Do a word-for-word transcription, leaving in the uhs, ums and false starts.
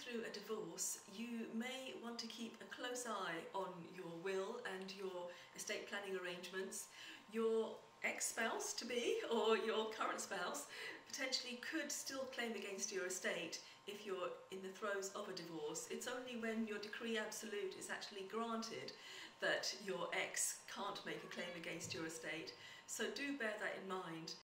through a divorce, you may want to keep a close eye on your will and your estate planning arrangements. Your ex-spouse-to-be or your current spouse potentially could still claim against your estate if you're in the throes of a divorce. It's only when your decree absolute is actually granted that your ex can't make a claim against your estate. So do bear that in mind.